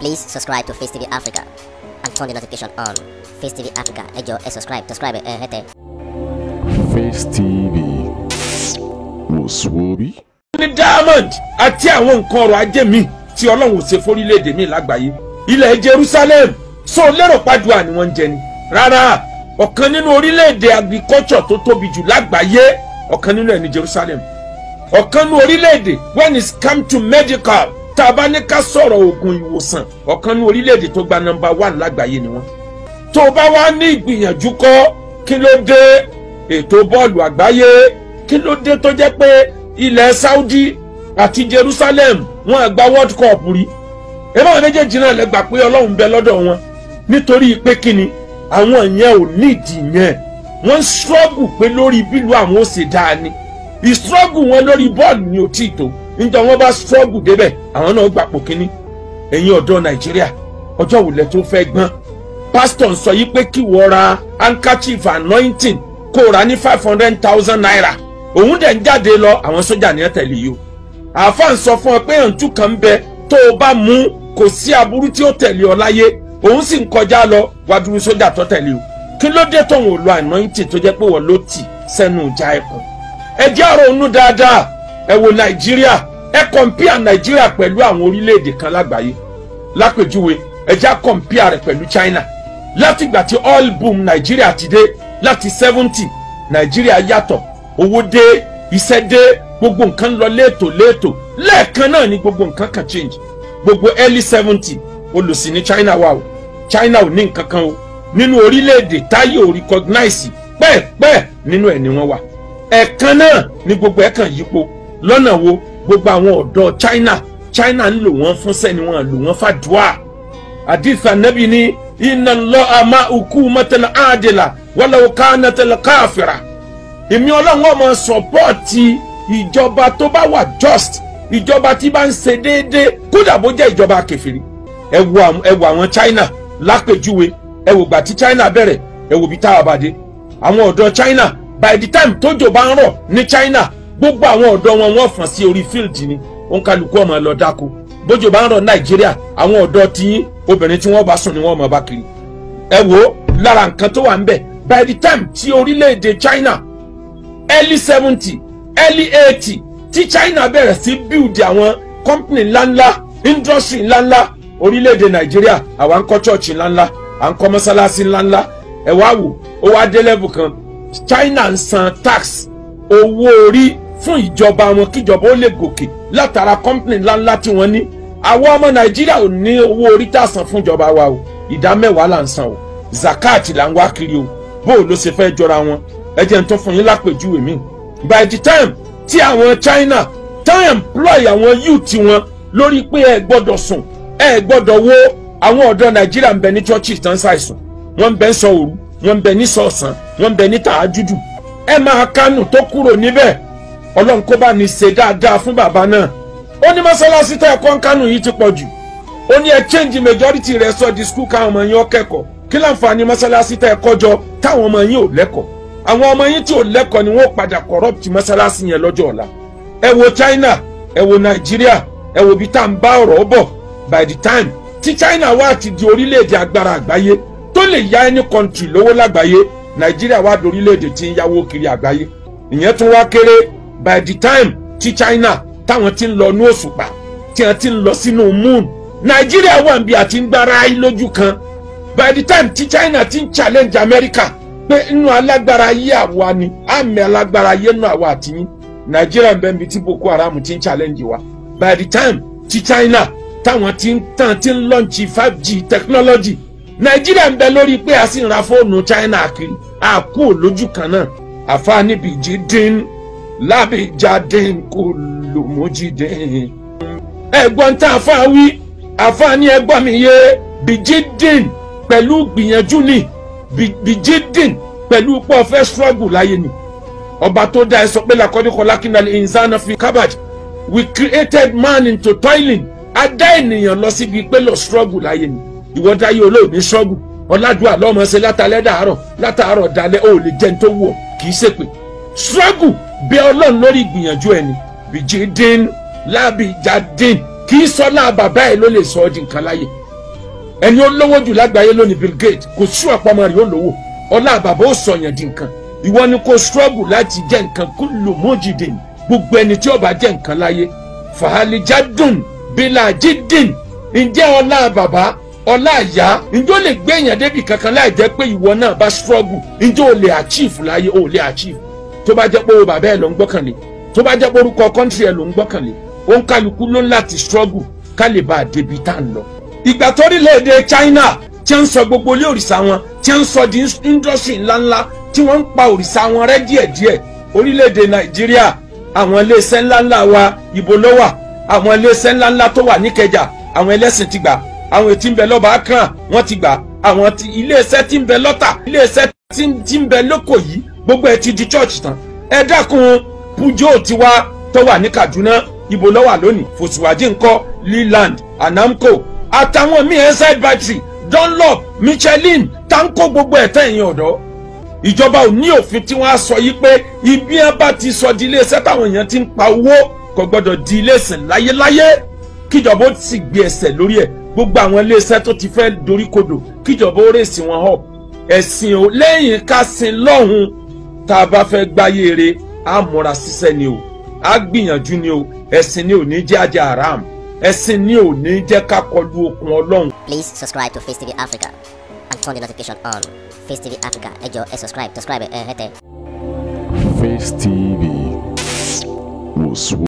Please subscribe to Face TV Africa and turn the notification on. Face TV Africa, ẹ jọ̀ọ́, subscribe, hete. Face TV Muswobi. Ní Diamond àti àwọn nǹkan ọrọ̀ ajé mi tí Ọlọ́run ṣe fórílẹ̀-èdè mi lágbàáyé. Ilẹ̀ Jerusalem so lérò pàdùà ni wọ́n ń jẹ ni. Rárá, ọ̀kan nínú orílẹ̀-èdè agriculture tó tóbi jù lágbàáyé, ọ̀kan nínú ẹ̀ ní Jerusalem. Ọ̀kan nínú orílẹ̀-èdè when it come to medical, tá a bá ní ká sọ̀rọ̀ oògùn ìwòsàn, ọ̀kan nínú orílẹ̀-èdè tó gba number 1 lágbàáyé ni wọ́n. Tó bá wá ní ìgbìyànjú kọ́, kí ló dé ètò bọ́ọ̀lù àgbáyé? Kí ló dé tó jẹ́ pé ilẹ̀ Saudi àti Jerusalem wọ́n gba World Cup rí? Ẹ bá wọn méjèèjì náà lè gbà pé Ọlọ́run bẹ lọ́dọ̀ wọn nítorí pé kíni àwọn yẹn ò nídìí yẹn. Wọ́n struggle pé lórí bílù àwọn ó ṣe dáa ni. Struggle wọn lórí bọ́ọ̀lù ni ò tí ì tó. Níjọ́ wọn bá struggle débẹ̀ àwọn náà gbapò kíní. Ẹ̀yin ọ̀dọ́ Nàìjíríà ọjọ́ wo lẹ tó fẹ́ gbọ́n? Pastor sọ yí pé kí wọ́n ra handkerchief anointing kó ra ní 500,000 naira. Òun dẹ̀ ń jáde lọ àwọn sójà ní ẹ̀tẹ̀lẹ̀ yìí o. Àáfàá ń sọ fún ọ pé ọ̀ǹtú kan ń bẹ tó o bá mú kò sí aburú tí ó tẹ̀lé ọ láyé. Òun sì ń kọjá lọ wádùú sójà tó tẹ̀lé o. Kí ló dé tóun ò lo anointing tó jẹ́ pé wọ́n ló tì sẹ́nu ìjà ẹ̀kọ́? Ẹ jẹ́ ọ̀rọ̀ onú dáadáa. Ẹ wo Nàìjíríà. Ẹ compare Nàìjíríà pẹ̀lú àwọn orílẹ̀-èdè kan lágbàáyé. Lápèjúwe ẹ jẹ́ compare rẹ̀ pẹ̀lú China. Látìgbà tí oil boom Nàìjíríà ti dé láti 70 Nàìjíríà yàtọ̀. Owó dé, iṣẹ́ dé, gbogbo nǹkan lọ létò lẹ́ẹ̀kan náà ni gbogbo nǹkan kan change. Gbogbo early 70 olùsìn ní China wà o. China ò ní nǹkan kan o. Nínú orílẹ̀-èdè táyé ò recognize pẹ́ẹ̀pẹ́ nínú ẹ̀ ni wọ́n wà. Ẹ̀kan náà ni gbogbo ẹ̀kan yípo. Lọ́nà wo gbogbo àwọn ọ̀dọ́ China ń lò wọ́n fún sẹ́ni wọn lò wọ́n fàdúà. Hadith Ànábì ní inna Allaha ma'a hukumatin adila walau kanatil kafira. Èmi Ọlọ́run ó máa sọpọ́ọ̀tì ìjọba tó bá wà just, ìjọba tí bá ń ṣe déédéé kódà bó jẹ́ ìjọba kèfèrí. Ẹ wo àwọn China lápèjúwe, ẹ wò gbà tí China bẹ̀rẹ̀, ẹ wò bí táwa bá dé. Àwọn ọ̀dọ́ China by the time tójò bá ń rọ̀ ní China, gbogbo àwọn ọ̀dọ́ wọn wọ́n fọ́n sí orí field ni, òǹkàlùkù ọmọ lọ dáko. Bójò bá ń rọ̀ Nàìjíríà, àwọn ọ̀dọ́ tí obìnrin tí wọ́n bá sùn ni wọ́n máa bá kiri. Ẹ wò lára nǹkan tó wà ń bẹ̀, by the time tí orílẹ̀-èdè China early 70 early 80 tí China bẹ̀rẹ̀ sí build àwọn company ńláńlá industry ńláńlá, orílẹ̀-èdè Nàìjíríà àwa ń kọ́ church ńláńlá, à ń kọ́ mọ́sálásí ńláńlá. Ẹ wá wò ó wá dé level kan China ń san tax owó orí fún ìjọba wọn kíjọba ó lè gòkè látara company ńláńlá tí wọ́n ní. Àwọn ọmọ Nàìjíríà ò ní owó orí tá a san fún ìjọba wa o, ìdá 10% là ń san o, zakat là ń wá kiri o. Bó ló ṣe fẹ́ jọra wọn? Ẹ jẹ́ n tó fún yín lápèjúwe mi. By the time tí àwọn China tán employ àwọn youth wọn lórí pé ẹ gbọ́dọ̀ sùn, ẹ gbọ́dọ̀ wo, àwọn ọ̀dọ́ Nàìjíríà ń bẹ ní churches tán ṣàìsùn, wọ́n ń bẹ ń sọ òru, wọ́n ń bẹ ní sọ̀sán, wọ́n ń bẹ ní tàájúdù. Ẹ máa kánù tó kúrò níbẹ̀. Ọlọ́run kó bá ní ṣe dáadáa fún bàbá náà. Ó ní mọ́sálásí tẹ́ ẹ̀kọ́ ń kánù yìí ti pọ̀ jù. Ó ní ẹ change majority rẹ̀ sọ di school káwọn ọmọ yín ó kẹ́kọ̀ọ́. Kí láǹfààní mọ́sálásí tẹ́ ẹ̀kọ́ jọ táwọn ọmọ yín ò lẹ́kọ̀ọ́? Àwọn ọmọ yín tí ò lẹ́kọ̀ọ́ ni wọ́n padà corrupt mọ́sálásí yẹn lọ́jọ́ ọ̀la. Ẹ wo China, ẹ wo Nàìjíríà, ẹ wo bí tá ń bá ọ̀rọ̀ bọ̀. By the time tí China wá ti di orílẹ̀-èdè agbára àgbáyé tó lè yá any country lówó lágbàáyé, Nàìjíríà wá di orílẹ̀-èdè tí ń yáwó kiri àgbáyé. Ìyẹn tún wá kéré. By the time tí China táwọn ti ń lọ ní òṣùpá, tí wọ́n ti ń lọ sínú moon, Nàìjíríà wà níbi àti ń gbára ayé lójú kan. By the time tí China ti ń challenge America pé inú alágbára ayé àwa ni, àmì alágbára ayé nù àwa àti yín, Nàìjíríà ń bẹ níbi tí Boko Haram ti ń challenge wa. By the time tí China táwọn ti ń launch 5G technology, Nàìjíríà ń bẹ lórí pé a sì ń ra fóònù China kiri, àkú lójú kan náà. Àfa níbi ìjì dín lábìjà dín kò lò mójì dín. Ẹ̀gbọ́n tá àfa wí, àfa ní ẹgbọ́n mi yé bìjì dín pẹ̀lú gbìyànjú ni, bìjì dín pẹ̀lú pọ̀ fẹ́ struggle láyé ni. Ọba tó dá ẹ sọ pé lakọ́díkọ́ lákínàlẹ̀ insana fi kabaj, we created man into toiling. A dá ènìyàn lọ síbi pé lọ struggle láyé ni. Ìwọ dáyé olóòní struggle, ọ̀làdúà lọ́mọ ṣe látàárọ̀ dalẹ̀ ó lè jẹun tó wù ọ́, kì í ṣèpè. Struggle bí Ọlọ́run lórí ìgbìyànjú ẹni, bìjì dín lábìjà dín, kì í sọ náà bàbá ẹ ló lè sọ ọ́ di nǹkan láyé. ẹni ó lówó jù lágbàáyé lónìí Bill Gates kò sí ọ̀pọ̀ ọmọ rẹ̀ ó lówó ọlá bàbá ó sọ̀yàn di nǹkan ìwọ ni kò struggle láti jẹ́ nǹkan kullu mujidin gbogbo ẹni tí ó bá jẹ́ nǹkan láyé fàálìjádùn bílà jídìn ǹjẹ́ ọlá bàbá ọlá ìyá ǹjẹ́ ó lè gbé èèyàn débi kankan láì jẹ́ pé ìwọ náà bá struggle ǹjẹ́ ó lè achieve láyé ó lè achieve tó bá jẹ́ pé owó bàbá ẹ̀ ló ń gbọ́kànlé tó bá jẹ́ pé orúkọ country ẹ̀ ló ń gbọ́kànlé ó ń kálukú ló ń láti struggle ká lè bá a débi tá à ń lọ. ìgbà tó orílẹ̀-èdè China tí ń sọ gbogbo ilé òrìṣà wọn tí ń sọ di industry ńláńlá tí wọ́n ń pa òrìṣà wọn rẹ́ díẹ̀díẹ̀ orílẹ̀-èdè Nàìjíríà àwọn iléeṣẹ́ ńláńlá wa ibo ló wà àwọn iléeṣẹ́ ńláńlá tó wà níkẹjà àwọn ẹlẹ́sìn ti gbà àwọn tí ń bẹ lọ́ba akran wọ́n ti gbà àwọn iléeṣẹ́ tí ń bẹ lọ́tà iléeṣẹ́ tí ń bẹ lóko yìí gbogbo ẹ̀ ti di church tán ẹ dákun pujo tiwa tó wà ní Kaduna ibo ló wà lónìí Fòsíwájì ńkọ́ Leland Anamco àtàwọn míì Inside Battery Dunlop Michelin tanko gbogbo ẹ̀ tẹ̀ ẹ̀yìn ọ̀dọ́ ìjọba ò ní òfin tí wọ́n á sọ yìí pé ibi ẹ bá ti sọ di iléeṣẹ́ táwọn èèyàn ti ń pa owó kò gbọ́dọ̀ di iléeṣẹ́ láyéláyé kíjọba ó sì gbé ẹsẹ̀ lórí ẹ̀ gbogbo àwọn iléeṣẹ́ tó ti fẹ́ dorí kodò kíjọba ó rèsì wọn hàn ẹ̀sìn ò lẹ́yìn ká sin lọ́hùn tá a bá fẹ́ gbáyé re á múra síṣẹ́ ni o á gbìyànjú ni o ẹ̀sìn ni ò ní jẹ́ ajá haram ẹ̀sìn ni ò ní jẹ́ ká kọlu okun Ọlọ́run. Please subscribe to Face TV Africa and turn the notification on. Face TV Africa ẹ jọ̀ọ́ ẹ subscribe hẹ́tẹ̀. Face TV was